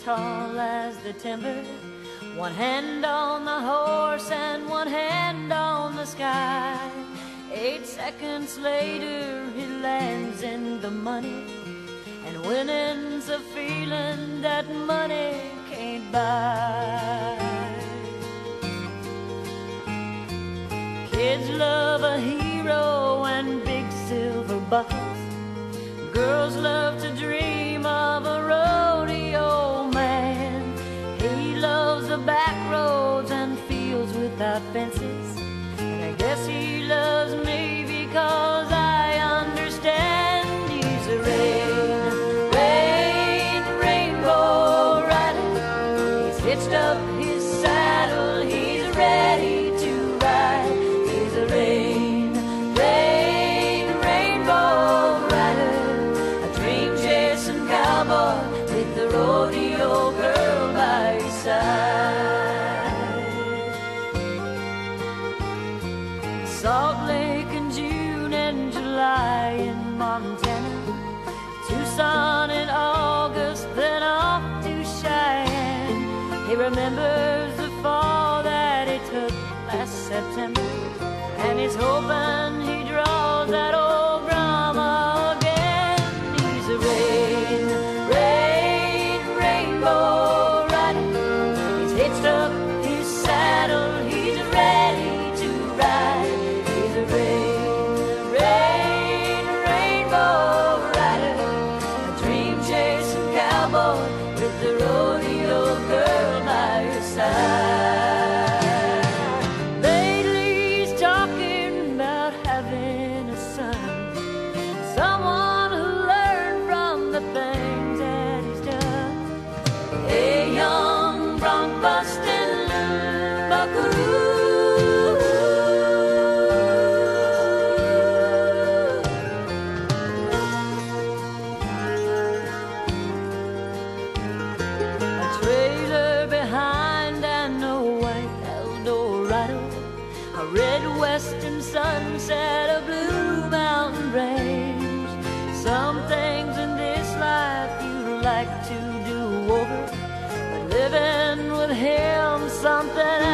tall as the timber, one hand on the horse and one hand on the sky. 8 seconds later he lands in the money, and winning's a feeling that money can't buy. Kids love a hero and big silver buckles. Girls love to dream of a rodeo man. He loves the back roads and fields without fences, and I guess he loves me because I understand. He's a rainbow rider. He's hitched up his saddle, he's ready to ride. He's a rainbow rider, a dream chasing cowboy with the rodeo girl by his side. Salt Lake in June and July in Montana, Tucson in August, then off to Cheyenne. He remembers the fall that he took last September, and he's hoping he draws that old Brahma again. He's a rainbow rider. He's hitched up his saddle, he's ready to ride. He's a rainbow rider, a dream chasing cowboy with the rodeo girl by his side. Lately he's talking about having a son, someone who learned from the things that he's done. A young bronc-busting buckaroo. A trailer behind and a white Eldorado, a red western sunset, a blue mountain range. Some things in this life you'd like to do over, but living with him something